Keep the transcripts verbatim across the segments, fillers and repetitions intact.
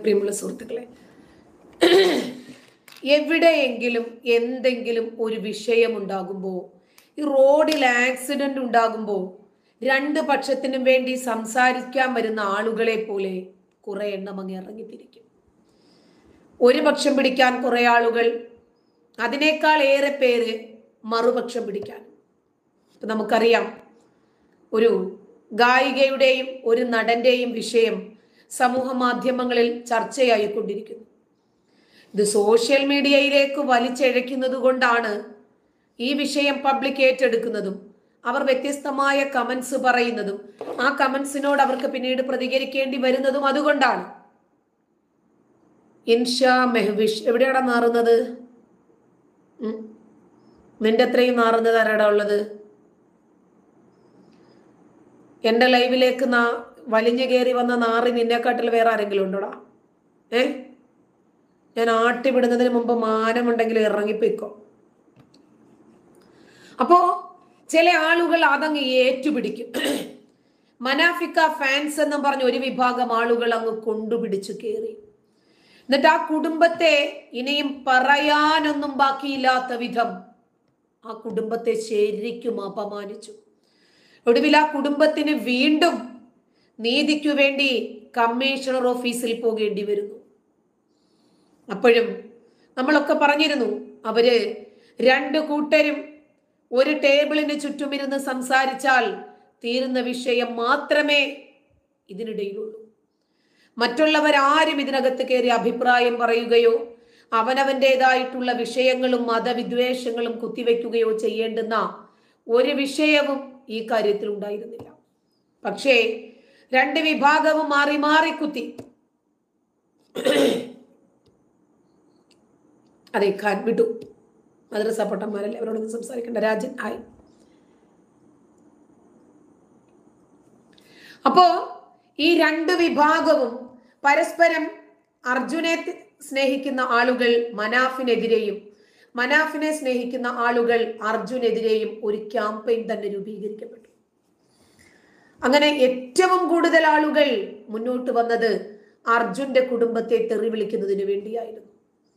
പ്രിയമുള്ള സുഹൃത്തുക്കളെ, എവിടെയെങ്കിലും എന്തെങ്കിലും ഒരു വിഷയം ഉണ്ടാകുമ്പോൾ, ഈ റോഡിൽ ആക്സിഡന്റ് ഉണ്ടാകുമ്പോൾ രണ്ട് പക്ഷത്തിനും വേണ്ടി സംസാരിക്കാൻ വരുന്ന ആളുകളെ പോലെ കുറെ എണ്ണം അങ്ങ് ഇറങ്ങിത്തിരിക്കും. ഒരു പക്ഷം പിടിക്കാൻ കുറെ ആളുകൾ, അതിനേക്കാൾ ഏറെ പേര് മറുപക്ഷം പിടിക്കാൻ. ഇപ്പൊ നമുക്കറിയാം, ഒരു ഗായികയുടെയും ഒരു നടന്റെയും വിഷയം സമൂഹ മാധ്യമങ്ങളിൽ ചർച്ചയായിക്കൊണ്ടിരിക്കുന്നു. ഇത് സോഷ്യൽ മീഡിയയിലേക്ക് വലിച്ചിഴക്കുന്നത് കൊണ്ടാണ് ഈ വിഷയം പബ്ലിക് ഏറ്റെടുക്കുന്നതും അവർ വ്യത്യസ്തമായ കമന്റ്സ് പറയുന്നതും ആ കമന്റ്സിനോട് അവർക്ക് പിന്നീട് പ്രതികരിക്കേണ്ടി വരുന്നതും അതുകൊണ്ടാണ്. ഇൻഷാ മെഹ്വിഷ് എവിടെയാടാ നാറുന്നത്? നിന്റെ അത്രയും നാറുന്നത് ആരാടാ ഉള്ളത്? എന്റെ ലൈവിലേക്ക് നാ വലിഞ്ഞു കയറി വന്ന നാറി നിന്നെക്കാട്ടിൽ വേറെ ആരെങ്കിലും ഉണ്ടോടാ? ഏ ഞാൻ ആട്ടി വിടുന്നതിന് മുമ്പ് മാനമുണ്ടെങ്കിൽ ഇറങ്ങിപ്പോയിക്കോ. അപ്പോ ചില ആളുകൾ അതങ്ങ് ഏറ്റുപിടിക്കും. മനാഫിക്ക ഫാൻസ് എന്നും പറഞ്ഞ ഒരു വിഭാഗം ആളുകൾ അങ്ങ് കൊണ്ടുപിടിച്ചു കയറി. എന്നിട്ട് ആ കുടുംബത്തെ ഇനിയും പറയാനൊന്നും ബാക്കിയില്ലാത്ത വിധം ആ കുടുംബത്തെ ശരിക്കും അപമാനിച്ചു. ഒടുവിൽ ആ കുടുംബത്തിന് വീണ്ടും നീതിക്കു വേണ്ടി കമ്മീഷണർ ഓഫീസിൽ പോകേണ്ടി വരുന്നു. അപ്പോഴും നമ്മളൊക്കെ പറഞ്ഞിരുന്നു, അവര് രണ്ടു കൂട്ടരും ഒരു ടേബിളിന് ചുറ്റുമിരുന്ന് സംസാരിച്ചാൽ തീരുന്ന വിഷയം മാത്രമേ ഇതിനിടയിലുള്ളൂ. മറ്റുള്ളവരാരും ഇതിനകത്ത് കയറി അഭിപ്രായം പറയുകയോ അവനവൻ്റെതായിട്ടുള്ള വിഷയങ്ങളും മതവിദ്വേഷങ്ങളും കുത്തിവെക്കുകയോ ചെയ്യേണ്ടുന്ന ഒരു വിഷയവും ഈ കാര്യത്തിൽ ഉണ്ടായിരുന്നില്ല. പക്ഷേ രണ്ട് വിഭാഗവും മാറി മാറി കുത്തി. അതെ, ഖാൻ വിട്ടു. മദ്രസ പൊട്ടന്മാരല്ലേ, അവരോടൊന്നും സംസാരിക്കേണ്ട. രാജൻ ആയി. അപ്പോ ഈ രണ്ട് വിഭാഗവും പരസ്പരം അർജുനെ സ്നേഹിക്കുന്ന ആളുകൾ മനാഫിനെതിരെയും മനാഫിനെ സ്നേഹിക്കുന്ന ആളുകൾ അർജുനെതിരെയും ഒരു ക്യാമ്പയിൻ തന്നെ രൂപീകരിക്കപ്പെട്ടു. അങ്ങനെ ഏറ്റവും കൂടുതൽ ആളുകൾ മുന്നോട്ട് വന്നത് അർജുന്റെ കുടുംബത്തെ തെറി വിളിക്കുന്നതിന് വേണ്ടിയായിരുന്നു.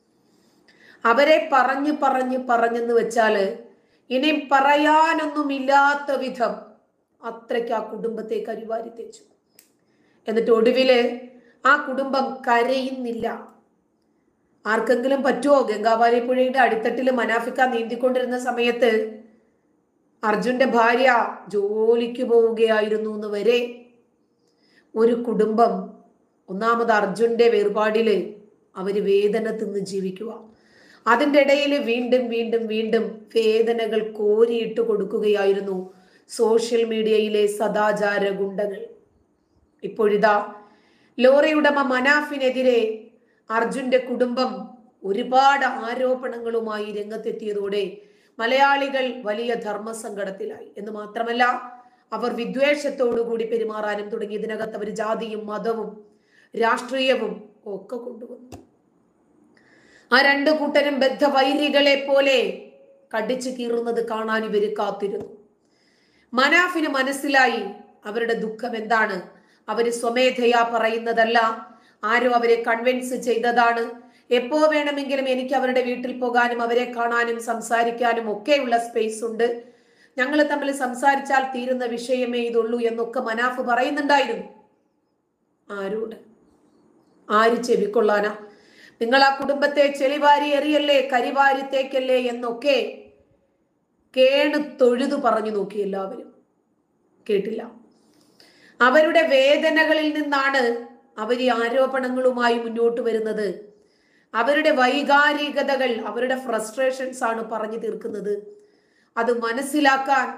അവരെ പറഞ്ഞു പറഞ്ഞു പറഞ്ഞെന്ന് വെച്ചാല് ഇനി പറയാനൊന്നുമില്ലാത്ത വിധം അത്രയ്ക്ക് ആ കുടുംബത്തെ കരിവാരി തെച്ചു. എന്നിട്ട് ഒടുവില് ആ കുടുംബം കരയുന്നില്ല. ആർക്കെങ്കിലും പറ്റുമോ? ഗംഗാവാലി പുഴയുടെ അടിത്തട്ടില് മനാഫിക്ക നീന്തിക്കൊണ്ടിരുന്ന സമയത്ത് അർജുന്റെ ഭാര്യ ജോലിക്ക് പോവുകയായിരുന്നു എന്ന് വരെ ഒരു കുടുംബം ഒന്നാമത് അർജുന്റെ വേർപാടില് അവര് വേദന തിന്ന് ജീവിക്കുക. അതിൻ്റെ ഇടയിൽ വീണ്ടും വീണ്ടും വീണ്ടും വേദനകൾ കോരിയിട്ട് കൊടുക്കുകയായിരുന്നു സോഷ്യൽ മീഡിയയിലെ സദാചാര ഗുണ്ടകൾ. ഇപ്പോഴിതാ ലോറി ഉടമ മനാഫിനെതിരെ അർജുന്റെ കുടുംബം ഒരുപാട് ആരോപണങ്ങളുമായി രംഗത്തെത്തിയതോടെ മലയാളികൾ വലിയ ധർമ്മസങ്കടത്തിലായി. എന്ന് മാത്രമല്ല, അവർ വിദ്വേഷത്തോടു കൂടി പെരുമാറാനും തുടങ്ങി. ഇതിനകത്ത് അവർ ജാതിയും മതവും രാഷ്ട്രീയവും ഒക്കെ കൊണ്ടുവന്നു. ആ രണ്ടു കൂട്ടരും ബദ്ധവൈരികളെ പോലെ കടിച്ചു കീറുന്നത് കാണാൻ ഇവര് കാത്തിരുന്നു. മനാഫിന് മനസ്സിലായി അവരുടെ ദുഃഖം എന്താണ്. അവര് സ്വമേധയാ പറയുന്നതല്ല, ആരോ അവരെ കൺവിൻസ് ചെയ്തതാണ്. എപ്പോ വേണമെങ്കിലും എനിക്ക് അവരുടെ വീട്ടിൽ പോകാനും അവരെ കാണാനും സംസാരിക്കാനും ഒക്കെയുള്ള സ്പേസ് ഉണ്ട്. ഞങ്ങൾ തമ്മിൽ സംസാരിച്ചാൽ തീരുന്ന വിഷയമേ ഇതുള്ളൂ എന്നൊക്കെ മനാഫ് പറയുന്നുണ്ടായിരുന്നു. ആരോട്? ആര് ചെവിക്കൊള്ളാനാ? നിങ്ങൾ ആ കുടുംബത്തെ ചെളിവാരി എറിയല്ലേ, കരിവാരി തേക്കല്ലേ എന്നൊക്കെ കേണു തൊഴുതു പറഞ്ഞു നോക്കി. എല്ലാവരും കേട്ടില്ല. അവരുടെ വേദനകളിൽ നിന്നാണ് അവർ ഈ ആരോപണങ്ങളുമായി മുന്നോട്ട് വരുന്നത്. അവരുടെ വൈകാരികതകൾ, അവരുടെ ഫ്രസ്ട്രേഷൻസ് ആണ് പറഞ്ഞു തീർക്കുന്നത്. അത് മനസ്സിലാക്കാൻ,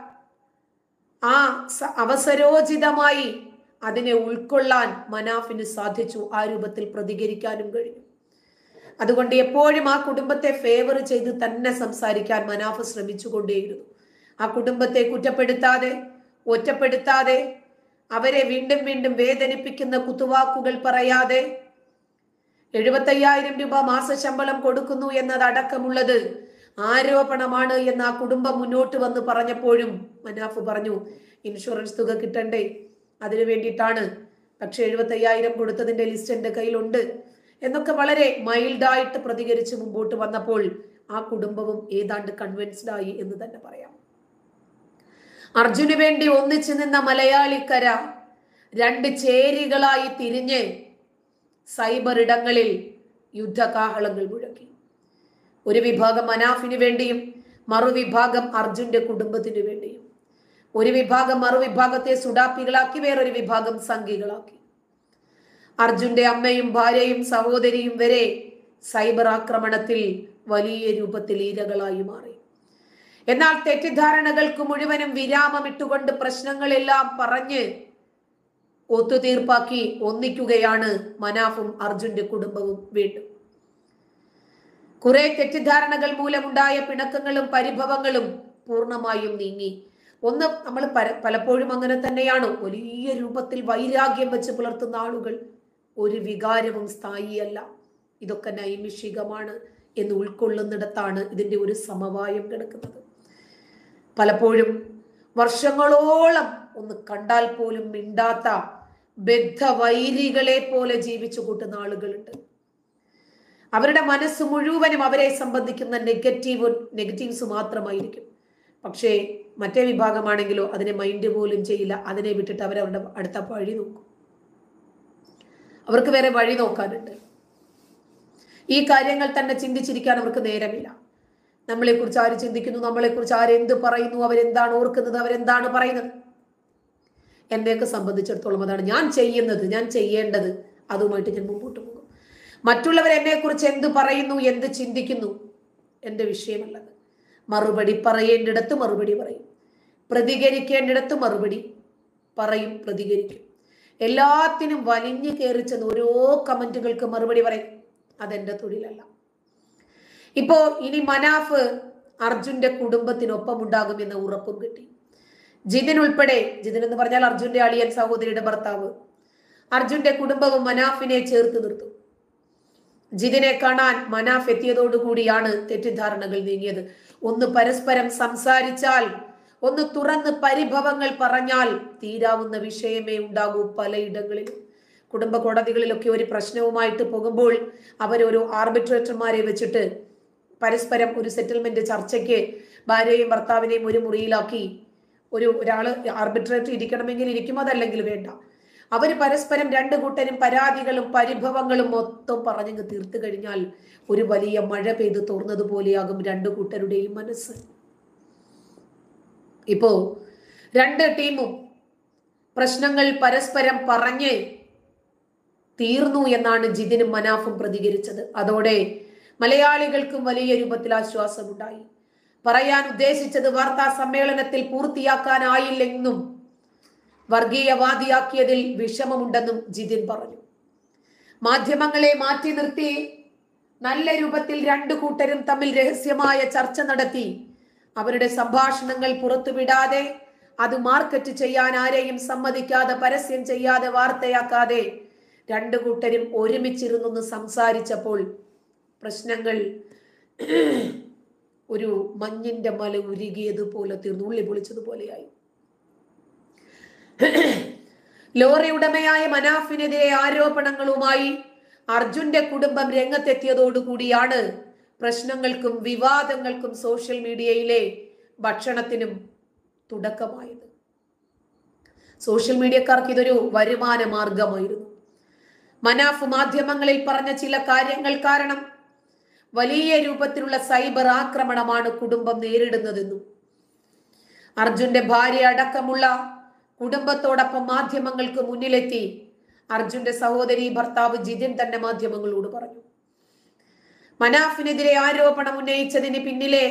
ആ അവസരോചിതമായി അതിനെ ഉൾക്കൊള്ളാൻ മനാഫിന് സാധിച്ചു. ആ രൂപത്തിൽ പ്രതികരിക്കാനും കഴിഞ്ഞു. അതുകൊണ്ട് എപ്പോഴും ആ കുടുംബത്തെ ഫേവർ ചെയ്ത് തന്നെ സംസാരിക്കാൻ മനാഫ് ശ്രമിച്ചുകൊണ്ടേയിരുന്നു. ആ കുടുംബത്തെ കുറ്റപ്പെടുത്താതെ, ഒറ്റപ്പെടുത്താതെ, അവരെ വീണ്ടും വീണ്ടും വേദനിപ്പിക്കുന്ന കുത്തുവാക്കുകൾ പറയാതെ, എഴുപത്തയ്യായിരം രൂപ മാസശമ്പളം കൊടുക്കുന്നു എന്നതടക്കമുള്ളത് ആരോപണമാണ് എന്ന് ആ കുടുംബം മുന്നോട്ട് വന്ന് പറഞ്ഞപ്പോഴും മനാഫ് പറഞ്ഞു, ഇൻഷുറൻസ് തുക കിട്ടണ്ടേ, അതിനു വേണ്ടിയിട്ടാണ്. പക്ഷെ എഴുപത്തയ്യായിരം കൊടുത്തതിന്റെ ലിസ്റ്റ് എന്റെ കയ്യിലുണ്ട്. എന്നൊക്കെ വളരെ മൈൽഡായിട്ട് പ്രതികരിച്ച് മുമ്പോട്ട് വന്നപ്പോൾ ആ കുടുംബവും ഏതാണ്ട് കൺവിൻസ്ഡ് ആയി എന്ന് തന്നെ പറയാം. അർജുന് വേണ്ടി ഒന്നിച്ചു നിന്ന മലയാളിക്കര രണ്ട് ചേരികളായി തിരിഞ്ഞ് സൈബർ ഇടങ്ങളിൽ യുദ്ധകാഹളങ്ങൾ മുഴക്കി. ഒരു വിഭാഗം മനാഫിന് വേണ്ടിയും മറുവിഭാഗം അർജുന്റെ കുടുംബത്തിനു വേണ്ടിയും. ഒരു വിഭാഗം മറുവിഭാഗത്തെ സുഡാപ്പികളാക്കി, വേറൊരു വിഭാഗം സംഘികളാക്കി. അർജുന്റെ അമ്മയും ഭാര്യയും സഹോദരിയും വരെ സൈബർ ആക്രമണത്തിൽ വലിയ രൂപത്തിൽ ഇരകളായി മാറി. എന്നാൽ തെറ്റിദ്ധാരണകൾക്ക് മുഴുവനും വിരാമമിട്ടുകൊണ്ട് പ്രശ്നങ്ങളെല്ലാം പറഞ്ഞ് ഒത്തുതീർപ്പാക്കി ഒന്നിക്കുകയാണ് മനാഫും അർജുന്റെ കുടുംബവും വീണ്ടും. കുറെ തെറ്റിദ്ധാരണകൾ മൂലമുണ്ടായ പിണക്കങ്ങളും പരിഭവങ്ങളും പൂർണ്ണമായും നീങ്ങി. ഒന്ന്, നമ്മൾ പലപ്പോഴും അങ്ങനെ തന്നെയാണ്, വലിയ രൂപത്തിൽ വൈരാഗ്യം വെച്ച് പുലർത്തുന്ന ആളുകൾ ഒരു വികാരവും സ്ഥായിയല്ല, ഇതൊക്കെ നൈമിഷികമാണ് എന്ന് ഉൾക്കൊള്ളുന്നിടത്താണ് ഇതിന്റെ ഒരു സമവായം കിടക്കുന്നത്. പലപ്പോഴും വർഷങ്ങളോളം ഒന്ന് കണ്ടാൽ പോലും മിണ്ടാത്ത ബദ്ധവൈരികളെ പോലെ ജീവിച്ചു കൂട്ടുന്ന ആളുകളുണ്ട്. അവരുടെ മനസ്സ് മുഴുവനും അവരെ സംബന്ധിക്കുന്ന നെഗറ്റീവ് നെഗറ്റീവ്സ് മാത്രമായിരിക്കും. പക്ഷേ മറ്റേ വിഭാഗമാണെങ്കിലോ അതിനെ മൈൻഡ് പോലും ചെയ്യില്ല. അതിനെ വിട്ടിട്ട് അവരവരുടെ അടുത്ത വഴി നോക്കും. അവർക്ക് വേറെ വഴി നോക്കാനുണ്ട്. ഈ കാര്യങ്ങൾ തന്നെ ചിന്തിച്ചിരിക്കാൻ അവർക്ക് നേരമില്ല. നമ്മളെ കുറിച്ച് ആര് ചിന്തിക്കുന്നു, നമ്മളെ കുറിച്ച് ആരെന്ത് പറയുന്നു, അവരെന്താണ് ഓർക്കുന്നത്, അവരെന്താണ് പറയുന്നത്. എന്നെയൊക്കെ സംബന്ധിച്ചിടത്തോളം അതാണ് ഞാൻ ചെയ്യുന്നത്, ഞാൻ ചെയ്യേണ്ടത്. അതുമായിട്ട് ഞാൻ മുമ്പോട്ട് പോകും. മറ്റുള്ളവർ എന്നെ കുറിച്ച് എന്ത് പറയുന്നു, എന്ത് ചിന്തിക്കുന്നു, എൻ്റെ വിഷയമല്ലത്. മറുപടി പറയേണ്ടിടത്ത് മറുപടി പറയും, പ്രതികരിക്കേണ്ടിടത്ത് മറുപടി പറയും, പ്രതികരിക്കും. എല്ലാത്തിനും വലിഞ്ഞു കയറി ചെന്ന് ഓരോ കമന്റുകൾക്ക് മറുപടി പറയും. അതെന്റെ തൊഴിലല്ല. ഇപ്പോ ഇനി മനാഫ് അർജുന്റെ കുടുംബത്തിനൊപ്പം ഉണ്ടാകുമെന്ന് ഉറപ്പും കിട്ടി. ജിതിൻ ഉൾപ്പെടെ, ജിതിൻ എന്ന് പറഞ്ഞാൽ അർജുന്റെ അളിയൻ, സഹോദരിയുടെ ഭർത്താവ്, അർജുന്റെ കുടുംബവും മനാഫിനെ ചേർത്ത് നിർത്തും. ജിതിനെ കാണാൻ മനാഫ് എത്തിയതോടുകൂടിയാണ് തെറ്റിദ്ധാരണകൾ നീങ്ങിയത്. ഒന്ന് പരസ്പരം സംസാരിച്ചാൽ, ഒന്ന് തുറന്ന് പരിഭവങ്ങൾ പറഞ്ഞാൽ തീരാവുന്ന വിഷയമേ ഉണ്ടാകൂ. പലയിടങ്ങളിലും കുടുംബ കോടതികളിലൊക്കെ ഒരു പ്രശ്നവുമായിട്ട് പോകുമ്പോൾ അവരൊരു ആർബിട്രേറ്റർമാരെ വെച്ചിട്ട് പരസ്പരം ഒരു സെറ്റിൽമെന്റ് ചർച്ചയ്ക്ക് ഭാര്യയും ഭർത്താവിനെയും ഒരു മുറിയിലാക്കി ഒരു ഒരാള് ആർബിട്രേറ്റർ ഇരിക്കണമെങ്കിൽ ഇരിക്കും, അതല്ലെങ്കിൽ വേണ്ട. അവർ പരസ്പരം രണ്ടു കൂട്ടരും പരാതികളും പരിഭവങ്ങളും മൊത്തം പറഞ്ഞങ്ങ് തീർത്തു കഴിഞ്ഞാൽ ഒരു വലിയ മഴ പെയ്ത് തോർന്നതുപോലെയാകും രണ്ടു കൂട്ടരുടെയും മനസ്സ്. ഇപ്പോ രണ്ട് ടീമും പ്രശ്നങ്ങൾ പരസ്പരം പറഞ്ഞ് തീർന്നു എന്നാണ് ജിതിനും മനാഫും പ്രതികരിച്ചത്. അതോടെ മലയാളികൾക്കും വലിയ രൂപത്തിൽ ആശ്വാസമുണ്ടായി. പറയാൻ ഉദ്ദേശിച്ചത് വാർത്താ സമ്മേളനത്തിൽ പൂർത്തിയാക്കാനായില്ലെന്നും വർഗീയവാദിയാക്കിയതിൽ വിഷമമുണ്ടെന്നും ജിതിൻ പറഞ്ഞു. മാധ്യമങ്ങളെ മാറ്റി നിർത്തി നല്ല രൂപത്തിൽ രണ്ടു കൂട്ടരും തമ്മിൽ രഹസ്യമായ ചർച്ച നടത്തി അവരുടെ സംഭാഷണങ്ങൾ പുറത്തുവിടാതെ, അത് മാർക്കറ്റ് ചെയ്യാൻ ആരെയും സമ്മതിക്കാതെ, പരസ്യം ചെയ്യാതെ, വാർത്തയാക്കാതെ രണ്ടു കൂട്ടരും ഒരുമിച്ചിരുന്നൊന്ന് സംസാരിച്ചപ്പോൾ പ്രശ്നങ്ങൾ ഒരു മഞ്ഞിന്റെ മല ഉരുകിയതുപോലെ തീർന്നു, ഉള്ളി പൊളിച്ചതുപോലെയായി. ലോറി ഉടമയായ മനാഫിനെതിരെ ആരോപണങ്ങളുമായി അർജുന്റെ കുടുംബം രംഗത്തെത്തിയതോടുകൂടിയാണ് പ്രശ്നങ്ങൾക്കും വിവാദങ്ങൾക്കും സോഷ്യൽ മീഡിയയിലെ ഭക്ഷണത്തിനും തുടക്കമായത്. സോഷ്യൽ മീഡിയക്കാർക്ക് ഇതൊരു വരുമാന മാർഗമായിരുന്നു. മനാഫ് മാധ്യമങ്ങളിൽ പറഞ്ഞ ചില കാര്യങ്ങൾ കാരണം വലിയ രൂപത്തിലുള്ള സൈബർ ആക്രമണമാണ് കുടുംബം നേരിടുന്നതെന്നും അർജുന്റെ ഭാര്യ അടക്കമുള്ള കുടുംബത്തോടൊപ്പം മാധ്യമങ്ങൾക്ക് മുന്നിലെത്തി അർജുന്റെ സഹോദരി ഭർത്താവ് ജിതിൻ തന്നെ മാധ്യമങ്ങളോട് പറഞ്ഞു. മനാഫിനെതിരെ ആരോപണം ഉന്നയിച്ചതിന് പിന്നിലെ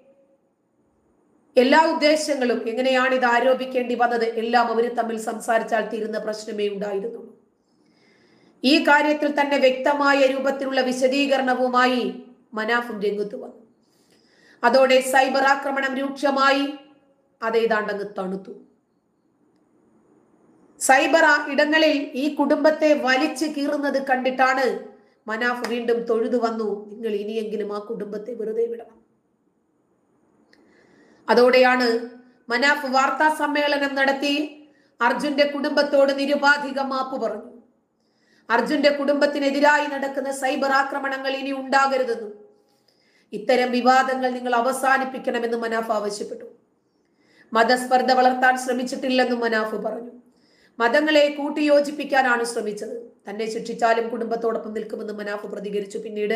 എല്ലാ ഉദ്ദേശങ്ങളും, എങ്ങനെയാണ് ഇത് ആരോപിക്കേണ്ടി വന്നത്, എല്ലാം അവർ തമ്മിൽ സംസാരിച്ചാൽ തീരുന്ന പ്രശ്നമേ ഉണ്ടായിരുന്നുള്ളൂ. ഈ കാര്യത്തിൽ തന്നെ വ്യക്തമായ രൂപത്തിലുള്ള വിശദീകരണവുമായി മനാഫും രംഗത്ത് വന്നു. അതോടെ സൈബർ ആക്രമണം രൂക്ഷമായി, അതേതാണ്ടങ്ങ് തണുത്തു. സൈബർ ഇടങ്ങളിൽ ഈ കുടുംബത്തെ വലിച്ചു കീറുന്നത് കണ്ടിട്ടാണ് മനാഫ് വീണ്ടും തൊഴുതു വന്നു, നിങ്ങൾ ഇനിയെങ്കിലും ആ കുടുംബത്തെ വെറുതെ വിടണം. അതോടെയാണ് മനാഫ് വാർത്താ സമ്മേളനം നടത്തി അർജുന്റെ കുടുംബത്തോട് നിരുപാധിക മാപ്പ് പറഞ്ഞു. അർജുന്റെ കുടുംബത്തിനെതിരായി നടക്കുന്ന സൈബർ ആക്രമണങ്ങൾ ഇനി ഉണ്ടാകരുതെന്നും ഇത്തരം വിവാദങ്ങൾ നിങ്ങൾ അവസാനിപ്പിക്കണമെന്നും മനാഫ് ആവശ്യപ്പെട്ടു. മതസ്പർദ്ധ വളർത്താൻ ശ്രമിച്ചിട്ടില്ലെന്നും മനാഫ് പറഞ്ഞു. മതങ്ങളെ കൂട്ടിയോജിപ്പിക്കാനാണ് ശ്രമിച്ചത്. തന്നെ ശിക്ഷിച്ചാലും കുടുംബത്തോടൊപ്പം നിൽക്കുമെന്നും മനാഫ് പ്രതികരിച്ചു. പിന്നീട്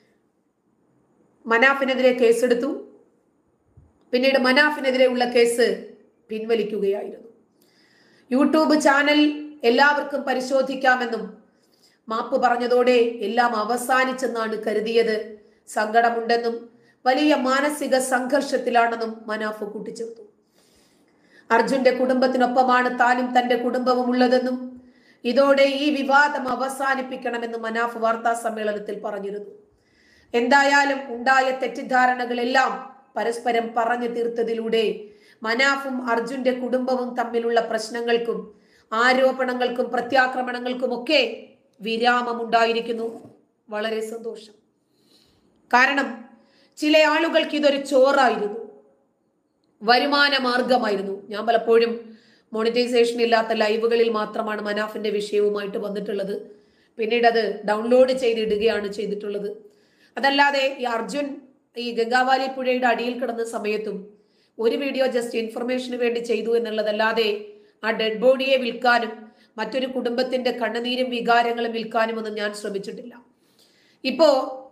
മനാഫിനെതിരെ കേസെടുത്തു. പിന്നീട് മനാഫിനെതിരെയുള്ള കേസ് പിൻവലിക്കുകയായിരുന്നു. യൂട്യൂബ് ചാനൽ എല്ലാവർക്കും പരിശോധിക്കാമെന്നും മാപ്പ് പറഞ്ഞതോടെ എല്ലാം അവസാനിച്ചെന്നാണ് കരുതിയത്. സങ്കടമുണ്ടെന്നും വലിയ മാനസിക സംഘർഷത്തിലാണെന്നും മനാഫ് കൂട്ടിച്ചേർത്തു. അർജുന്റെ കുടുംബത്തിനൊപ്പമാണ് താനും തന്റെ കുടുംബവും ഉള്ളതെന്നും ഇതോടെ ഈ വിവാദം അവസാനിപ്പിക്കണമെന്നും മനാഫ് വാർത്താ സമ്മേളനത്തിൽ പറഞ്ഞിരുന്നു. എന്തായാലും ഉണ്ടായ തെറ്റിദ്ധാരണകളെല്ലാം പരസ്പരം പറഞ്ഞു തീർത്തതിലൂടെ മനാഫും അർജുന്റെ കുടുംബവും തമ്മിലുള്ള പ്രശ്നങ്ങൾക്കും ആരോപണങ്ങൾക്കും പ്രത്യാക്രമണങ്ങൾക്കും ഒക്കെ വിരാമമുണ്ടായിരിക്കുന്നു. വളരെ സന്തോഷം. കാരണം ചില ആളുകൾക്ക് ഇതൊരു ചോറായിരുന്നു, വരുമാന മാർഗമായിരുന്നു. ഞാൻ പലപ്പോഴും മോണിറ്റൈസേഷൻ ഇല്ലാത്ത ലൈവുകളിൽ മാത്രമാണ് മനാഫിന്റെ വിഷയവുമായിട്ട് വന്നിട്ടുള്ളത്. പിന്നീട് അത് ഡൗൺലോഡ് ചെയ്തിടുകയാണ് ചെയ്തിട്ടുള്ളത്. അതല്ലാതെ ഈ അർജുൻ ഈ ഗംഗാവാലി പുഴയുടെ അടിയിൽ കിടന്ന സമയത്തും ഒരു വീഡിയോ ജസ്റ്റ് ഇൻഫർമേഷന് വേണ്ടി ചെയ്തു എന്നുള്ളതല്ലാതെ ആ ഡെഡ് ബോഡിയെ വിൽക്കാനും മറ്റൊരു കുടുംബത്തിന്റെ കണ്ണുനീരും വികാരങ്ങളും വിൽക്കാനും ഒന്നും ഞാൻ ശ്രമിച്ചിട്ടില്ല. ഇപ്പോ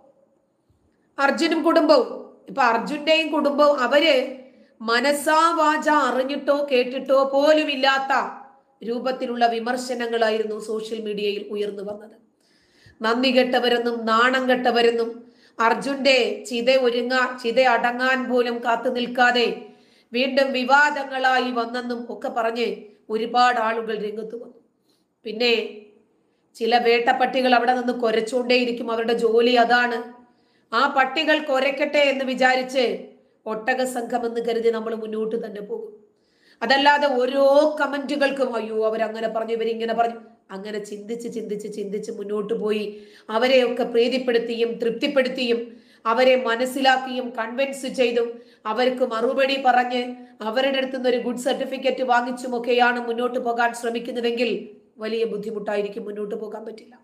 അർജുനും കുടുംബവും ഇപ്പൊ അർജുന്റെയും കുടുംബവും അവര് മനസാ വാച അറിഞ്ഞിട്ടോ കേട്ടിട്ടോ പോലും ഇല്ലാത്ത രൂപത്തിലുള്ള വിമർശനങ്ങളായിരുന്നു സോഷ്യൽ മീഡിയയിൽ ഉയർന്നു വന്നത്. നന്ദി കെട്ടവരെന്നും നാണം കെട്ടവരെന്നും അർജുന്റെ ചിത ഒരുങ്ങാ ചിത അടങ്ങാൻ പോലും കാത്തു നിൽക്കാതെ വീണ്ടും വിവാദങ്ങളായി വന്നെന്നും ഒക്കെ പറഞ്ഞ് ഒരുപാട് ആളുകൾ രംഗത്ത് വന്നു. പിന്നെ ചില വേട്ടപ്പട്ടികൾ അവിടെ നിന്ന് കുരച്ചുകൊണ്ടേയിരിക്കും. അവരുടെ ജോലി അതാണ്. ആ പട്ടികൾ കുരയ്ക്കട്ടെ എന്ന് വിചാരിച്ച് ഒട്ടക സംഘം എന്ന് കരുതി നമ്മൾ മുന്നോട്ട് തന്നെ പോകും. അതല്ലാതെ ഓരോ കമന്റുകൾക്കും അയ്യോ അവരങ്ങനെ പറഞ്ഞു ഇവരിങ്ങനെ പറഞ്ഞു അങ്ങനെ ചിന്തിച്ച് ചിന്തിച്ച് ചിന്തിച്ച് മുന്നോട്ട് പോയി അവരെയൊക്കെ പ്രീതിപ്പെടുത്തിയും തൃപ്തിപ്പെടുത്തിയും അവരെ മനസ്സിലാക്കിയും കൺവിൻസ് ചെയ്തും അവർക്ക് മറുപടി പറഞ്ഞ് അവരുടെ അടുത്ത് നിന്ന് ഒരു ഗുഡ് സർട്ടിഫിക്കറ്റ് വാങ്ങിച്ചുമൊക്കെയാണ് മുന്നോട്ട് പോകാൻ ശ്രമിക്കുന്നതെങ്കിൽ വലിയ ബുദ്ധിമുട്ടായിരിക്കും, മുന്നോട്ട് പോകാൻ പറ്റില്ല.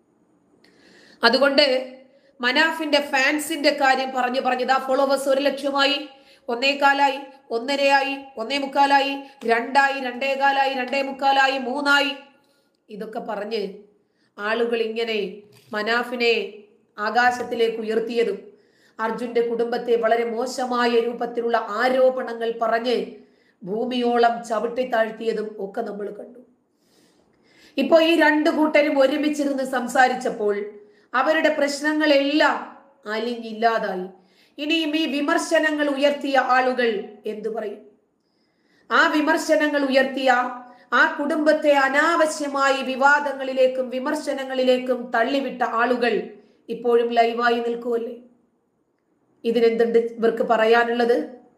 അതുകൊണ്ട് മനാഫിന്റെ ഫാൻസിന്റെ കാര്യം പറഞ്ഞു പറഞ്ഞത് ആ ഫോളോവേഴ്സ് ഒരു ലക്ഷമായി, ഒന്നേകാലായി, ഒന്നരയായി, ഒന്നേ മുക്കാലായി, രണ്ടായി, രണ്ടേകാലായി, രണ്ടേ മുക്കാലായി, മൂന്നായി, ഇതൊക്കെ പറഞ്ഞ് ആളുകൾ ഇങ്ങനെ മനാഫിനെ ആകാശത്തിലേക്ക് ഉയർത്തിയതും അർജുന്റെ കുടുംബത്തെ വളരെ മോശമായ രൂപത്തിലുള്ള ആരോപണങ്ങൾ പറഞ്ഞ് ഭൂമിയോളം ചവിട്ടി താഴ്ത്തിയതും ഒക്കെ നമ്മൾ കണ്ടു. ഇപ്പോ ഈ രണ്ടു കൂട്ടരും ഒരുമിച്ചിരുന്ന് സംസാരിച്ചപ്പോൾ അവരുടെ പ്രശ്നങ്ങളെല്ലാം അലിഞ്ഞില്ലാതായി. ഇനിയും ഈ വിമർശനങ്ങൾ ഉയർത്തിയ ആളുകൾ എന്തു പറയും? ആ വിമർശനങ്ങൾ ഉയർത്തിയ ആ കുടുംബത്തെ അനാവശ്യമായി വിവാദങ്ങളിലേക്കും വിമർശനങ്ങളിലേക്കും തള്ളിവിട്ട ആളുകൾ ഇപ്പോഴും ലൈവായി നിൽക്കുമല്ലേ? ഇതിനെന്തുണ്ട് ഇവർക്ക് പറയാനുള്ളത്?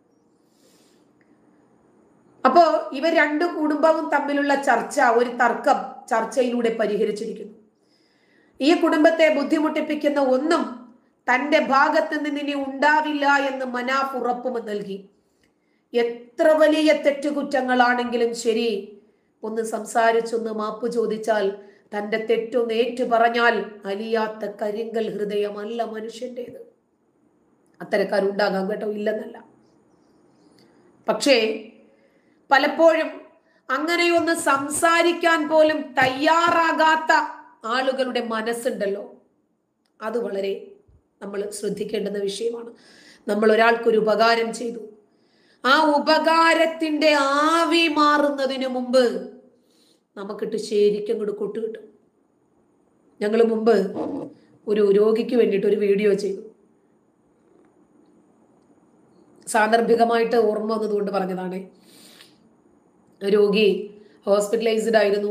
അപ്പോ ഇവർ രണ്ടു കുടുംബവും തമ്മിലുള്ള ചർച്ച, ഒരു തർക്കം ചർച്ചയിലൂടെ പരിഹരിച്ചിരിക്കുന്നു. ഈ കുടുംബത്തെ ബുദ്ധിമുട്ടിപ്പിക്കുന്ന ഒന്നും തന്റെ ഭാഗത്ത് നിന്ന് ഇനി ഉണ്ടാവില്ല എന്ന് മനാഫ് ഉറപ്പും നൽകി. എത്ര വലിയ തെറ്റുകുറ്റങ്ങളാണെങ്കിലും ശരി, ഒന്ന് സംസാരിച്ചൊന്ന് മാപ്പ് ചോദിച്ചാൽ, തന്റെ തെറ്റൊന്ന് ഏറ്റു പറഞ്ഞാൽ അലിയാത്ത കരിങ്കൽ ഹൃദയമല്ല മനുഷ്യൻ്റെത്. അത്തരക്കാരുണ്ടാകാം കേട്ടോ, ഇല്ലെന്നല്ല. പക്ഷേ പലപ്പോഴും അങ്ങനെയൊന്ന് സംസാരിക്കാൻ പോലും തയ്യാറാകാത്ത ആളുകളുടെ മനസ്സുണ്ടല്ലോ, അത് വളരെ നമ്മൾ ശ്രദ്ധിക്കേണ്ടുന്ന വിഷയമാണ്. നമ്മൾ ഒരാൾക്കൊരു ഉപകാരം ചെയ്തു, ആ ഉപകാരത്തിന്റെ ആവി മാറുന്നതിന് മുമ്പ് നമുക്കിട്ട് ശരിക്കും കൂടെ കൊട്ടു കിട്ടും. ഞങ്ങൾ മുമ്പ് ഒരു രോഗിക്ക് വേണ്ടിയിട്ട് ഒരു വീഡിയോ ചെയ്തു. സാന്ദർഭികമായിട്ട് ഓർമ്മ വന്നതുകൊണ്ട് പറഞ്ഞതാണ്. രോഗി ഹോസ്പിറ്റലൈസ്ഡ് ആയിരുന്നു.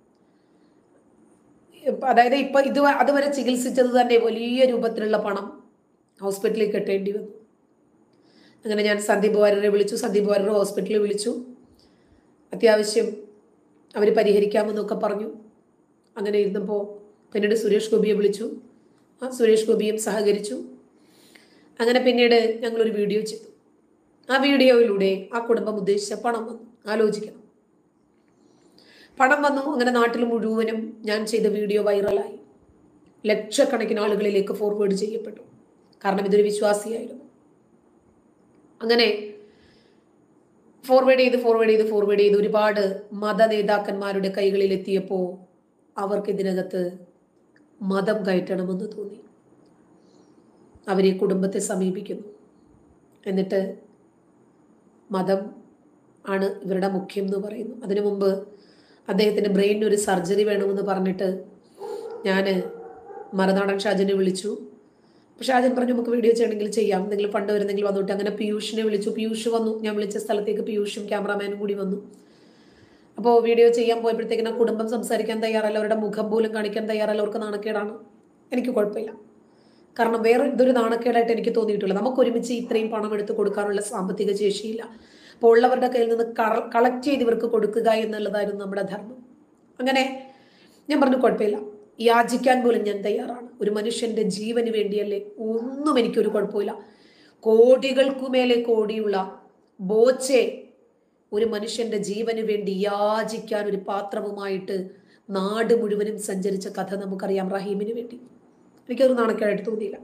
അതായത് ഇപ്പൊ ഇത് അതുവരെ ചികിത്സിച്ചത് തന്നെ വലിയ രൂപത്തിലുള്ള പണം ഹോസ്പിറ്റലിൽ കെട്ടേണ്ടി വന്നു. അങ്ങനെ ഞാൻ സന്ദീപ് വാര്യരെ വിളിച്ചു. സന്ദീപ് വാര്യരെ ഹോസ്പിറ്റലിൽ വിളിച്ചു. അത്യാവശ്യം അവർ പരിഹരിക്കാമെന്നൊക്കെ പറഞ്ഞു. അങ്ങനെ ഇരുന്നപ്പോൾ പിന്നീട് സുരേഷ് ഗോപിയെ വിളിച്ചു. ആ സുരേഷ് ഗോപിയും സഹകരിച്ചു. അങ്ങനെ പിന്നീട് ഞങ്ങളൊരു വീഡിയോ ചെയ്തു. ആ വീഡിയോയിലൂടെ ആ കുടുംബം ഉദ്ദേശിച്ച പണം വന്നു. ആലോചിക്കണം, പണം വന്നു. അങ്ങനെ നാട്ടിൽ മുഴുവനും ഞാൻ ചെയ്ത വീഡിയോ വൈറലായി. ലക്ഷക്കണക്കിന് ആളുകളിലേക്ക് ഫോർവേഡ് ചെയ്യപ്പെട്ടു. കാരണം ഇതൊരു വിശ്വാസിയായിരുന്നു. അങ്ങനെ ഫോർവേഡ് ചെയ്ത് ഫോർവേഡ് ചെയ്ത് ഫോർവേഡ് ചെയ്ത് ഒരുപാട് മത നേതാക്കന്മാരുടെ കൈകളിൽ എത്തിയപ്പോൾ അവർക്ക് ഇതിനകത്ത് മതം കയറ്റണമെന്ന് തോന്നി. അവരെ കുടുംബത്തെ സമീപിക്കുന്നു. എന്നിട്ട് മതം ആണ് ഇവരുടെ മുഖ്യം എന്ന് പറയുന്നു. അതിനു മുമ്പ് അദ്ദേഹത്തിൻ്റെ ബ്രെയിനിന് ഒരു സർജറി വേണമെന്ന് പറഞ്ഞിട്ട് ഞാൻ മറുനാടൻ ഷാജനെ വിളിച്ചു. പക്ഷെ ഷാജൻ പറഞ്ഞു നമുക്ക് വീഡിയോ ചെയ്യണമെങ്കിൽ ചെയ്യാം, എന്തെങ്കിലും ഫണ്ട് വരുന്നെങ്കിൽ വന്നോട്ട്. അങ്ങനെ പീയൂഷിനെ വിളിച്ചു. പീയൂഷ് വന്നു. ഞാൻ വിളിച്ച സ്ഥലത്തേക്ക് പീയൂഷും ക്യാമറാമാനും കൂടി വന്നു. അപ്പോൾ വീഡിയോ ചെയ്യാൻ പോയപ്പോഴത്തേക്കിന് ആ കുടുംബം സംസാരിക്കാൻ തയ്യാറല്ല, അവരുടെ മുഖം പോലും കാണിക്കാൻ തയ്യാറല്ല. അവർക്ക് നാണക്കേടാണ്. എനിക്ക് കുഴപ്പമില്ല, കാരണം വേറെ ഇതൊരു നാണക്കേടായിട്ട് എനിക്ക് തോന്നിയിട്ടില്ല. നമുക്ക് ഒരുമിച്ച് ഇത്രയും പണം എടുത്ത് കൊടുക്കാനുള്ള സാമ്പത്തിക ശേഷിയില്ല. അപ്പോൾ ഉള്ളവരുടെ കയ്യിൽ നിന്ന് കളക്ട് ചെയ്ത് ഇവർക്ക് കൊടുക്കുക എന്നുള്ളതായിരുന്നു നമ്മുടെ ധർമ്മം. അങ്ങനെ ഞാൻ പറഞ്ഞു കുഴപ്പമില്ല, യാചിക്കാൻ പോലും ഞാൻ തയ്യാറാണ്. ഒരു മനുഷ്യന്റെ ജീവന് വേണ്ടിയല്ലേ, ഒന്നും എനിക്കൊരു കുഴപ്പമില്ല. കോടികൾക്കുമേലെ കോടിയുള്ള ബോച്ചെ ഒരു മനുഷ്യന്റെ ജീവന് വേണ്ടി യാചിക്കാൻ ഒരു പാത്രവുമായിട്ട് നാട് മുഴുവനും സഞ്ചരിച്ച കഥ നമുക്കറിയാം. റഹീമിന് വേണ്ടി എനിക്കതൊരു നാണക്കേടായിട്ട് തോന്നിയില്ല.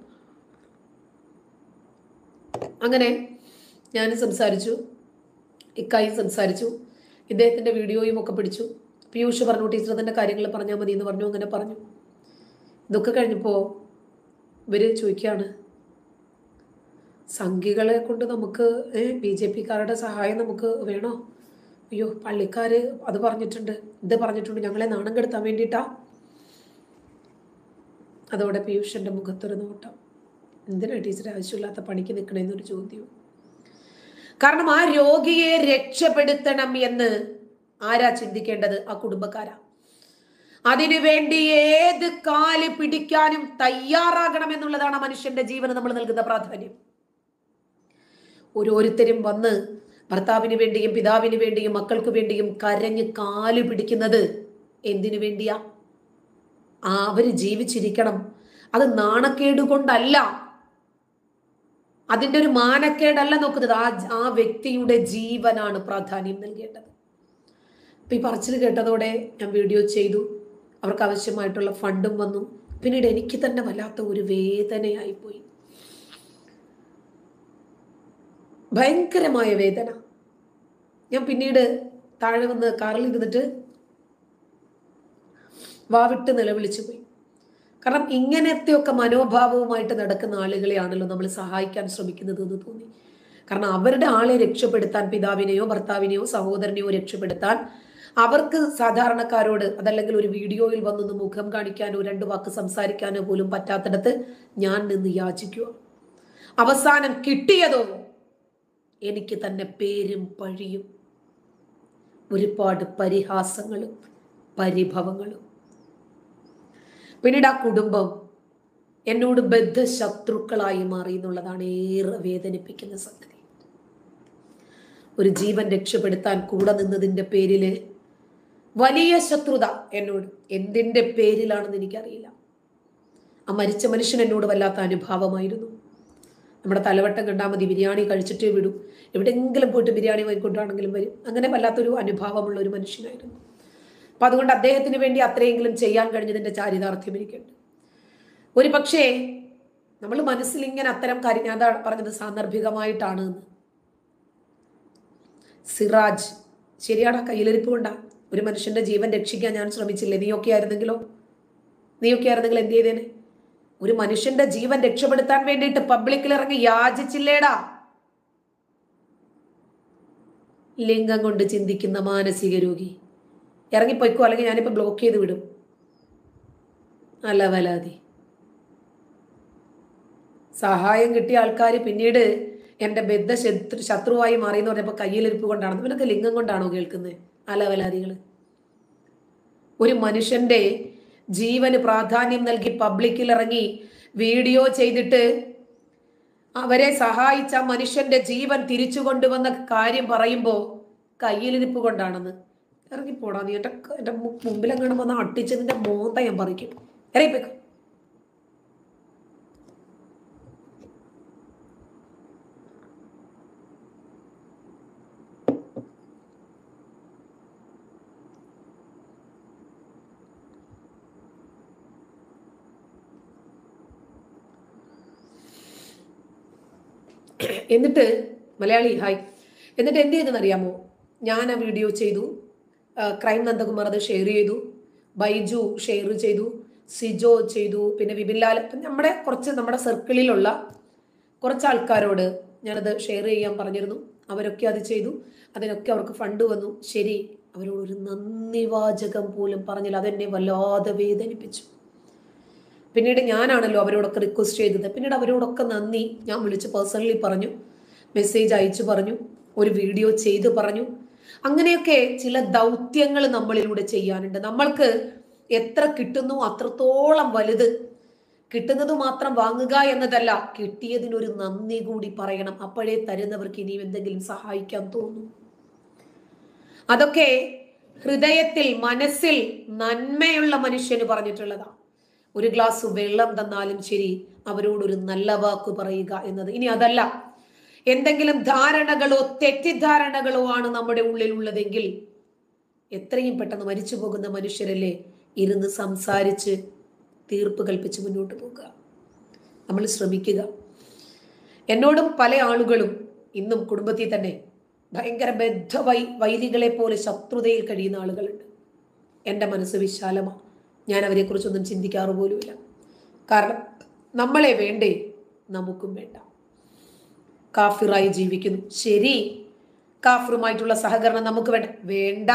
അങ്ങനെ ഞാൻ സംസാരിച്ചു, ഇക്കായും സംസാരിച്ചു, ഇദ്ദേഹത്തിന്റെ വീഡിയോയും ഒക്കെ പിടിച്ചു. പീയൂഷ് പറഞ്ഞു ടീച്ചർ തന്നെ കാര്യങ്ങൾ പറഞ്ഞാൽ മതി എന്ന് പറഞ്ഞു. അങ്ങനെ പറഞ്ഞു. ഇതൊക്കെ കഴിഞ്ഞപ്പോൾ ഇവര് ചോദിക്കുകയാണ്, സംഘികളെ കൊണ്ട് നമുക്ക് ബി ജെ പിക്കാരുടെ സഹായം നമുക്ക് വേണോ? അയ്യോ പള്ളിക്കാര് അത് പറഞ്ഞിട്ടുണ്ട്, ഇത് പറഞ്ഞിട്ടുണ്ട്, ഞങ്ങളെ നാണം കെടുത്താൻ വേണ്ടിയിട്ടാ. അതോടെ പീയൂഷിന്റെ മുഖത്തൊരു നോട്ടം, എന്തിനാ ടീച്ചർ ആവശ്യമില്ലാത്ത പണിക്ക് നിൽക്കണമെന്നൊരു ചോദ്യവും. കാരണം ആ രോഗിയെ രക്ഷപ്പെടുത്തണം എന്ന് ആരാ ചിന്തിക്കേണ്ടത്? ആ കുടുംബക്കാരാ. അതിനുവേണ്ടി ഏത് കാല് പിടിക്കാനും തയ്യാറാകണം എന്നുള്ളതാണ് മനുഷ്യന്റെ ജീവന് നമ്മൾ നൽകുന്ന പ്രാധാന്യം. ഓരോരുത്തരും വന്ന് ഭർത്താവിന് വേണ്ടിയും പിതാവിന് വേണ്ടിയും മക്കൾക്ക് വേണ്ടിയും കരഞ്ഞ് കാല് പിടിക്കുന്നത് എന്തിനു വേണ്ടിയാ? ആ അവര് ജീവിച്ചിരിക്കണം. അത് നാണക്കേട് കൊണ്ടല്ല, അതിൻ്റെ ഒരു മാനക്കേടല്ല നോക്കുന്നത്. ആ ആ വ്യക്തിയുടെ ജീവനാണ് പ്രാധാന്യം നൽകേണ്ടത്. അപ്പൊ ഈ പറച്ചിൽ കേട്ടതോടെ ഞാൻ വീഡിയോ ചെയ്തു. അവർക്ക് ആവശ്യമായിട്ടുള്ള ഫണ്ടും വന്നു. പിന്നീട് എനിക്ക് തന്നെ വല്ലാത്ത ഒരു വേദനയായിപ്പോയി, ഭയങ്കരമായ വേദന. ഞാൻ പിന്നീട് താഴെ വന്ന് കാറിൽ ഇരുന്നിട്ട് വാവിട്ട് നിലവിളിച്ചു പോയി. കാരണം ഇങ്ങനത്തെയൊക്കെ മനോഭാവവുമായിട്ട് നടക്കുന്ന ആളുകളെയാണല്ലോ നമ്മൾ സഹായിക്കാൻ ശ്രമിക്കുന്നത് എന്ന് തോന്നി. കാരണം അവരുടെ ആളെ രക്ഷപ്പെടുത്താൻ, പിതാവിനെയോ ഭർത്താവിനെയോ സഹോദരനെയോ രക്ഷപ്പെടുത്താൻ അവർക്ക് സാധാരണക്കാരോട് അതല്ലെങ്കിൽ ഒരു വീഡിയോയിൽ വന്നൊന്ന് മുഖം കാണിക്കാനോ രണ്ട് വാക്ക് സംസാരിക്കാനോ പോലും പറ്റാത്തിടത്ത് ഞാൻ നിന്ന് യാചിക്കുക. അവസാനം കിട്ടിയതോ എനിക്ക് തന്നെ പേരും പഴിയും, ഒരുപാട് പരിഹാസങ്ങളും പരിഭവങ്ങളും. പിന്നീട് ആ കുടുംബം എന്നോട് ബദ്ധശത്രുക്കളായി മാറി എന്നുള്ളതാണ് ഏറെ വേദനിപ്പിക്കുന്ന സംഗതി. ഒരു ജീവൻ രക്ഷപ്പെടുത്താൻ കൂടെ നിന്നതിൻ്റെ പേരില് വലിയ ശത്രുത എന്നോട്. എന്തിൻ്റെ പേരിലാണെന്ന് എനിക്കറിയില്ല. ആ മരിച്ച മനുഷ്യൻ എന്നോട് വല്ലാത്ത അനുഭാവമായിരുന്നു. നമ്മുടെ തലവട്ടം കണ്ടാൽ മതി, ബിരിയാണി കഴിച്ചിട്ടേ വിടൂ, എവിടെയെങ്കിലും പോയിട്ട് ബിരിയാണി വാങ്ങിക്കൊണ്ടാണെങ്കിലും വരും. അങ്ങനെ വല്ലാത്തൊരു അനുഭാവമുള്ള ഒരു മനുഷ്യനായിരുന്നു. അപ്പൊ അതുകൊണ്ട് അദ്ദേഹത്തിന് വേണ്ടി അത്രയെങ്കിലും ചെയ്യാൻ കഴിഞ്ഞതിന്റെ ചാരിതാർത്ഥ്യം എനിക്കുണ്ട്. ഒരു പക്ഷേ നമ്മൾ മനസ്സിൽ ഇങ്ങനെ അത്തരം കാര്യം, ഞാൻ പറഞ്ഞത് സാന്ദർഭികമായിട്ടാണ് എന്ന്. സിറാജ് ശരിയാണ്, കയ്യിലിരിപ്പ് കൊണ്ടാ. ഒരു മനുഷ്യന്റെ ജീവൻ രക്ഷിക്കാൻ ഞാൻ ശ്രമിച്ചില്ലേ? നീയൊക്കെ ആയിരുന്നെങ്കിലോ? നീയൊക്കെ ആയിരുന്നെങ്കിൽ എന്ത് ചെയ്തേനെ? ഒരു മനുഷ്യന്റെ ജീവൻ രക്ഷപ്പെടുത്താൻ വേണ്ടിയിട്ട് പബ്ലിക്കിൽ ഇറങ്ങി യാചിച്ചില്ലേടാ? ലിംഗം കൊണ്ട് ചിന്തിക്കുന്ന മാനസിക രോഗി ഇറങ്ങിപ്പോയിക്കോ, അല്ലെങ്കിൽ ഞാനിപ്പോ ബ്ലോക്ക് ചെയ്ത് വിടും. അല്ല വലാതി സഹായം കിട്ടിയ ആൾക്കാർ പിന്നീട് എൻ്റെ ബദ്ധ ശത്രു ശത്രുവായി മാറിയെന്ന് പറഞ്ഞപ്പോൾ കയ്യിലിരിപ്പ് കൊണ്ടാണ്. ഇവനൊക്കെ ലിംഗം കൊണ്ടാണോ കേൾക്കുന്നത്? അലവലാദികൾ. ഒരു മനുഷ്യന്റെ ജീവന് പ്രാധാന്യം നൽകി പബ്ലിക്കിൽ ഇറങ്ങി വീഡിയോ ചെയ്തിട്ട് അവരെ സഹായിച്ച മനുഷ്യന്റെ ജീവൻ തിരിച്ചു കൊണ്ടുവന്ന കാര്യം പറയുമ്പോൾ കയ്യിലിരിപ്പ് കൊണ്ടാണെന്ന്. ഇറങ്ങിപ്പോടാ നീ. എൻ്റെ എൻ്റെ മുമ്പിലെങ്ങാനും വന്ന് അട്ടിച്ചതിൻ്റെ മോന്ത ഞാൻ പറിക്കും. ഇറങ്ങിപ്പോയിക്കോ. എന്നിട്ട് മലയാളി ഹായ് എന്നിട്ട് എന്ത് ചെയ്തെന്നറിയാമോ? ഞാൻ ആ വീഡിയോ ചെയ്തു, ക്രൈം നന്ദകുമാർ അത് ഷെയർ ചെയ്തു, ബൈജു ഷെയർ ചെയ്തു, സിജോ ചെയ്തു, പിന്നെ വിപിൻലാൽ, നമ്മുടെ കുറച്ച് നമ്മുടെ സർക്കിളിലുള്ള കുറച്ച് ആൾക്കാരോട് ഞാനത് ഷെയർ ചെയ്യാൻ പറഞ്ഞിരുന്നു. അവരൊക്കെ അത് ചെയ്തു. അതിനൊക്കെ അവർക്ക് ഫണ്ട് വന്നു. ശരി, അവരോട് ഒരു നന്ദി വാചകം പോലും പറഞ്ഞില്ല. അതെന്നെ വല്ലാതെ വേദനിപ്പിച്ചു. പിന്നീട് ഞാനാണല്ലോ അവരോടൊക്കെ റിക്വസ്റ്റ് ചെയ്തത്. പിന്നീട് അവരോടൊക്കെ നന്ദി ഞാൻ വിളിച്ച് പേഴ്സണലി പറഞ്ഞു, മെസ്സേജ് അയച്ചു പറഞ്ഞു, ഒരു വീഡിയോ ചെയ്ത് പറഞ്ഞു. അങ്ങനെയൊക്കെ ചില ദൗത്യങ്ങൾ നമ്മളിലൂടെ ചെയ്യാനുണ്ട്. നമ്മൾക്ക് എത്ര കിട്ടുന്നു അത്രത്തോളം വലുത്. കിട്ടുന്നത് മാത്രം വാങ്ങുക എന്നതല്ല, കിട്ടിയതിനൊരു നന്ദി കൂടി പറയണം. അപ്പോഴേ തരുന്നവർക്ക് ഇനിയും എന്തെങ്കിലും സഹായിക്കാൻ തോന്നും. അതൊക്കെ ഹൃദയത്തിൽ മനസ്സിൽ നന്മയുള്ള മനുഷ്യന് പറഞ്ഞിട്ടുള്ളതാ. ഒരു ഗ്ലാസ് വെള്ളം തന്നാലും ശരി അവരോടൊരു നല്ല വാക്ക് പറയുക എന്നത്. ഇനി അതല്ല, എന്തെങ്കിലും ധാരണകളോ തെറ്റിദ്ധാരണകളോ ആണ് നമ്മുടെ ഉള്ളിലുള്ളതെങ്കിൽ എത്രയും പെട്ടെന്ന് മരിച്ചു പോകുന്ന മനുഷ്യരല്ലേ, ഇരുന്ന് സംസാരിച്ച് തീർപ്പ് കൽപ്പിച്ച് മുന്നോട്ട് പോകുക. നമ്മൾ ശ്രമിക്കുക. എന്നോടും പല ആളുകളും ഇന്നും കുടുംബത്തിൽ തന്നെ ഭയങ്കര ബദ്ധ വൈ വൈരികളെ പോലെ ശത്രുതയിൽ കഴിയുന്ന ആളുകളുണ്ട്. എൻ്റെ മനസ്സ് വിശാലമാണ്. ഞാൻ അവരെ കുറിച്ചൊന്നും ചിന്തിക്കാറ് പോലുമില്ല. കാരണം നമ്മളെ വേണ്ടേ, നമുക്കും വേണ്ട. കാഫിറായി ജീവിക്കുന്നു, ശരി, കാഫിറുമായിട്ടുള്ള സഹകരണം നമുക്ക് വേണ്ട വേണ്ട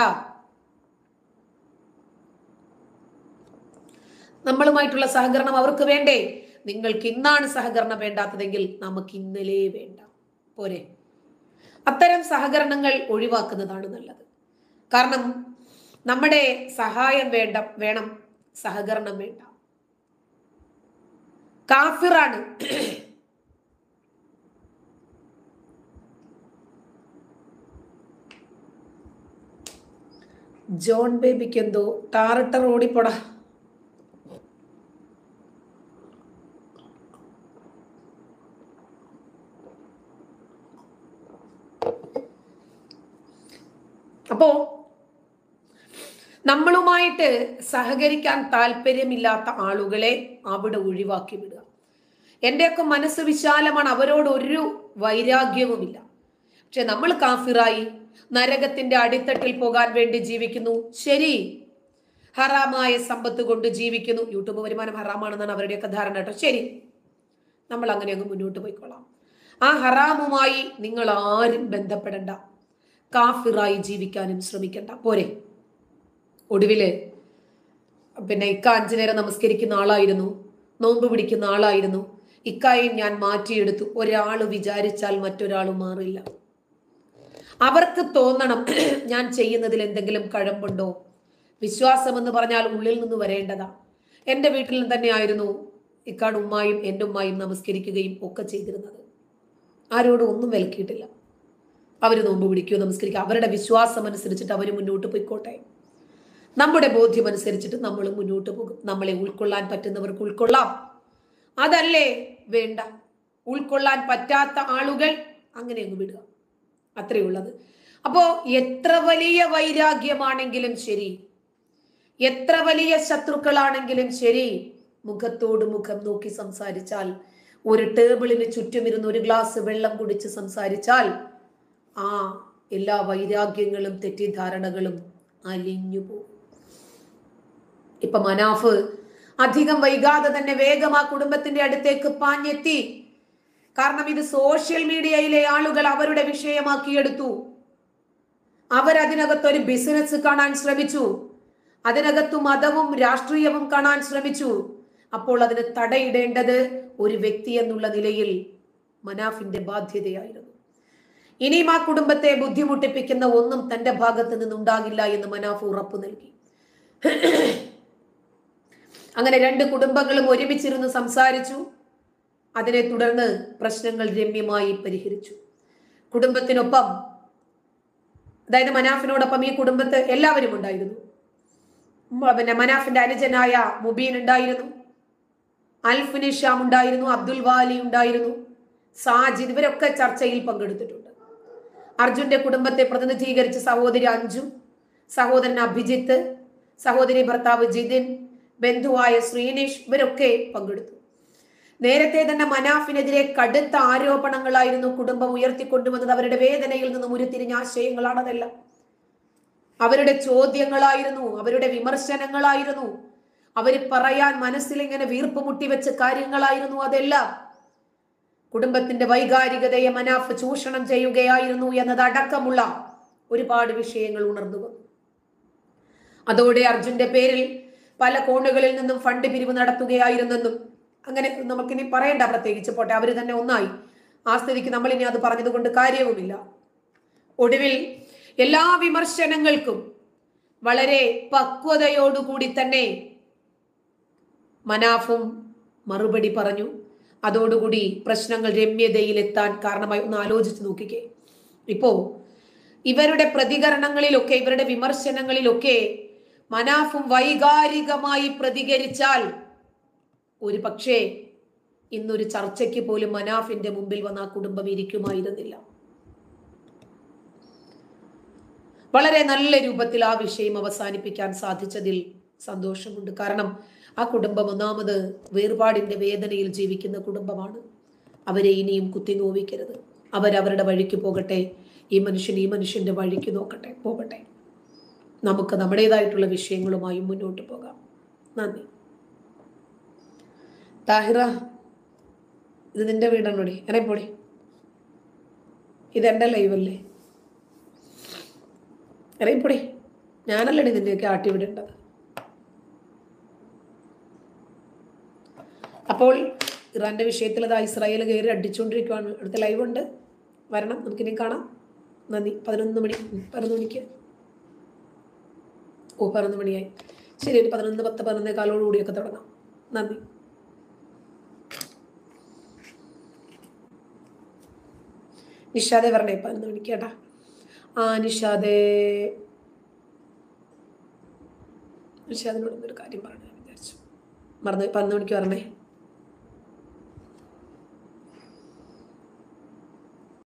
നമ്മളുമായിട്ടുള്ള സഹകരണം അവർക്ക് വേണ്ടേ? നിങ്ങൾക്ക് ഇന്നാണ് സഹകരണം വേണ്ടാത്തതെങ്കിൽ നമുക്ക് ഇന്നലെ വേണ്ട. പോരെ? അത്തരം സഹകരണങ്ങൾ ഒഴിവാക്കുന്നതാണ് നല്ലത്. കാരണം നമ്മുടെ സഹായം വേണ്ട വേണം, സഹകരണം വേണ്ട. കാഫിറാണ്. ജോൺ ബേബിക്ക് എന്തോ ടാറിട്ട റോഡിപ്പോടാ. അപ്പോ നമ്മളുമായിട്ട് സഹകരിക്കാൻ താല്പര്യമില്ലാത്ത ആളുകളെ അവിടെ ഒഴിവാക്കി വിടുക. എന്റെയൊക്കെ മനസ്സ് വിശാലമാണ്, അവരോട് ഒരു വൈരാഗ്യവുമില്ല. പക്ഷെ നമ്മൾ കാഫിറായി നരകത്തിന്റെ അടിത്തട്ടിൽ പോകാൻ വേണ്ടി ജീവിക്കുന്നു. ശരി, ഹറാമായ സമ്പത്ത് കൊണ്ട് ജീവിക്കുന്നു. യൂട്യൂബ് വരുമാനം ഹറാമാണെന്നാണ് അവരുടെയൊക്കെ ധാരണ കേട്ടോ. ശരി, നമ്മൾ അങ്ങനെ അങ്ങ് മുന്നോട്ട് പോയിക്കൊള്ളാം. ആ ഹറാമുമായി നിങ്ങൾ ആരും ബന്ധപ്പെടണ്ട. കാഫിറായി ജീവിക്കാനും ശ്രമിക്കണ്ട. പോരെ? ഒടുവില് പിന്നെ ഇക്ക അഞ്ചു നേരം നമസ്കരിക്കുന്ന ആളായിരുന്നു, നോമ്പ് പിടിക്കുന്ന ആളായിരുന്നു. ഇക്കായെ ഞാൻ മാറ്റിയെടുത്തു. ഒരാള് വിചാരിച്ചാൽ മറ്റൊരാൾ മാറില്ല. അവർക്ക് തോന്നണം ഞാൻ ചെയ്യുന്നതിൽ എന്തെങ്കിലും കഴമ്പുണ്ടോ. വിശ്വാസം എന്ന് പറഞ്ഞാൽ ഉള്ളിൽ നിന്ന് വരേണ്ടതാ. എൻ്റെ വീട്ടിൽ തന്നെ ആയിരുന്നു ഇക്കാട് ഉമ്മായും എൻ്റെ ഉമ്മായും നമസ്കരിക്കുകയും ഒക്കെ ചെയ്തിരുന്നത്. ആരോടും ഒന്നും വിലക്കിയിട്ടില്ല. അവർ നോമ്പ് പിടിക്കുകയോ നമസ്കരിക്കുക, അവരുടെ വിശ്വാസം അനുസരിച്ചിട്ട് അവർ മുന്നോട്ട് പോയിക്കോട്ടെ. നമ്മുടെ ബോധ്യം അനുസരിച്ചിട്ട് നമ്മൾ മുന്നോട്ട് പോകും. നമ്മളെ ഉൾക്കൊള്ളാൻ പറ്റുന്നവർക്ക് ഉൾക്കൊള്ളാം. അതല്ലേ വേണ്ട. ഉൾക്കൊള്ളാൻ പറ്റാത്ത ആളുകൾ അങ്ങനെ അങ്ങ് വിടുക. അത്രയുള്ളത്. അപ്പോ എത്ര വലിയ വൈരാഗ്യമാണെങ്കിലും ശരി, എത്ര വലിയ ശത്രുക്കളാണെങ്കിലും ശരി, മുഖത്തോട് മുഖം നോക്കി സംസാരിച്ചാൽ, ഒരു ടേബിളിന് ചുറ്റുമിരുന്ന് ഒരു ഗ്ലാസ് വെള്ളം കുടിച്ച് സംസാരിച്ചാൽ ആ എല്ലാ വൈരാഗ്യങ്ങളും തെറ്റിദ്ധാരണകളും അലിഞ്ഞു പോകും. ഇപ്പൊ മനാഫ് അധികം വൈകാതെ തന്നെ വേഗം ആ കുടുംബത്തിന്റെ അടുത്തേക്ക് പാഞ്ഞെത്തി. കാരണം ഇത് സോഷ്യൽ മീഡിയയിലെ ആളുകൾ അവരുടെ വിഷയമാക്കിയെടുത്തു. അവരതിനകത്ത് ഒരു ബിസിനസ് കാണാൻ ശ്രമിച്ചു. അതിനകത്തു മതവും രാഷ്ട്രീയവും കാണാൻ ശ്രമിച്ചു. അപ്പോൾ അതിന് തടയിടേണ്ടത് ഒരു വ്യക്തി എന്നുള്ള നിലയിൽ മനാഫിന്റെ ബാധ്യതയായിരുന്നു. ഇനിയും ആ കുടുംബത്തെ ബുദ്ധിമുട്ടിപ്പിക്കുന്ന ഒന്നും തന്റെ ഭാഗത്ത് നിന്നുണ്ടാകില്ല എന്ന് മനാഫ് ഉറപ്പു നൽകി. അങ്ങനെ രണ്ട് കുടുംബങ്ങളും ഒരുമിച്ചിരുന്ന് സംസാരിച്ചു. അതിനെ തുടർന്ന് പ്രശ്നങ്ങൾ രമ്യമായി പരിഹരിച്ചു. കുടുംബത്തിനൊപ്പം, അതായത് മനാഫിനോടൊപ്പം ഈ കുടുംബത്ത് എല്ലാവരും ഉണ്ടായിരുന്നു. പിന്നെ മനാഫിന്റെ അനുജനായ മുബീൻ ഉണ്ടായിരുന്നു, അൽഫിനി ഷാം ഉണ്ടായിരുന്നു, അബ്ദുൽ വാലി ഉണ്ടായിരുന്നു, സാജിദ്, ഇവരൊക്കെ ചർച്ചയിൽ പങ്കെടുത്തിട്ടുണ്ട്. അർജുന്റെ കുടുംബത്തെ പ്രതിനിധീകരിച്ച് സഹോദരി അഞ്ജു, സഹോദരൻ അഭിജിത്ത്, സഹോദരി ഭർത്താവ് ജിതിൻ, ബന്ധുവായ ശ്രീനേഷ്, ഇവരൊക്കെ പങ്കെടുത്തു. നേരത്തെ തന്നെ മനാഫിനെതിരെ കടുത്ത ആരോപണങ്ങളായിരുന്നു കുടുംബം ഉയർത്തിക്കൊണ്ടുവന്നത്. അവരുടെ വേദനയിൽ നിന്നും ഉരുത്തിരിഞ്ഞ ആശയങ്ങളാണ് അതെല്ലാം. അവരുടെ ചോദ്യങ്ങളായിരുന്നു, അവരുടെ വിമർശനങ്ങളായിരുന്നു, അവര് പറയാൻ മനസ്സിൽ ഇങ്ങനെ വീർപ്പ് മുട്ടി വെച്ച കാര്യങ്ങളായിരുന്നു അതെല്ലാം. കുടുംബത്തിന്റെ വൈകാരികതയെ മനാഫ് ചൂഷണം ചെയ്യുകയായിരുന്നു എന്നതടക്കമുള്ള ഒരുപാട് വിഷയങ്ങൾ ഉണർന്നു വന്നു. അതോടെ അർജുന്റെ പേരിൽ പല കോണുകളിൽ നിന്നും ഫണ്ട് പിരിവ് നടത്തുകയായിരുന്നെന്നും അങ്ങനെ നമുക്കിനി പറയണ്ട, പ്രത്യേകിച്ച് പോട്ടെ, അവര് തന്നെ ഒന്നായി. ആ സ്ഥിതിക്ക് നമ്മൾ ഇനി അത് പറഞ്ഞത് കൊണ്ട് കാര്യവുമില്ല. ഒടുവിൽ എല്ലാ വിമർശനങ്ങൾക്കും വളരെ പക്വതയോടുകൂടി തന്നെ മനാഫും മറുപടി പറഞ്ഞു. അതോടുകൂടി പ്രശ്നങ്ങൾ രമ്യതയിലെത്താൻ കാരണമായി. ഒന്ന് ആലോചിച്ച് നോക്കിക്കേ, ഇപ്പോ ഇവരുടെ പ്രതികരണങ്ങളിലൊക്കെ, ഇവരുടെ വിമർശനങ്ങളിലൊക്കെ മനാഫും വൈകാരികമായി പ്രതികരിച്ചാൽ ഒരു പക്ഷേ ഇന്നൊരു ചർച്ചയ്ക്ക് പോലും മനാഫിന്റെ മുമ്പിൽ വന്ന ആ കുടുംബം ഇരിക്കുമായിരുന്നില്ല. വളരെ നല്ല രൂപത്തിൽ ആ വിഷയം അവസാനിപ്പിക്കാൻ സാധിച്ചതിൽ സന്തോഷമുണ്ട്. കാരണം ആ കുടുംബം ഒന്നാമത് വേർപാടിന്റെ വേദനയിൽ ജീവിക്കുന്ന കുടുംബമാണ്. അവരെ ഇനിയും കുത്തി നോവിക്കരുത്. അവരവരുടെ വഴിക്ക് പോകട്ടെ. ഈ മനുഷ്യൻ ഈ മനുഷ്യന്റെ വഴിക്ക് നോക്കട്ടെ, പോകട്ടെ. നമുക്ക് നമ്മുടേതായിട്ടുള്ള വിഷയങ്ങളുമായി മുന്നോട്ട് പോകാം. നന്ദി. താഹിറ, ഇത് നിന്റെ വീടാണോടി? ഇറങ്ങിപ്പോടി. ഇതെന്റെ ലൈവല്ലേ? ഇറങ്ങിപ്പോടി. ഞാനല്ലടി നിന്റെയൊക്കെ ആട്ടി വിടേണ്ടത്. അപ്പോൾ ഇറാന്റെ വിഷയത്തിൽ അത് ഇസ്രായേൽ കയറി അടിച്ചുകൊണ്ടിരിക്കുകയാണ്. അടുത്ത ലൈവ് ഉണ്ട്, വരണം, നമുക്കിനി കാണാം. നന്ദി. പതിനൊന്ന് മണി പതിനൊന്ന് മണിക്ക് ഓ പതിനൊന്ന് മണിയായി. ശരി, ഒരു പതിനൊന്ന് പത്ത് പതിനൊന്നേ കാലോടുകൂടിയൊക്കെ തുടങ്ങാം. നന്ദി. നിഷാദെ വരണേ പതിനൊന്ന് മണിക്ക് കേട്ടാ. ആ നിഷാദെ, നിഷാദിനോട് ഒരു കാര്യം പറഞ്ഞു വിചാരിച്ചു, മറന്നു. പതിനൊന്ന് മണിക്ക് വരണേ.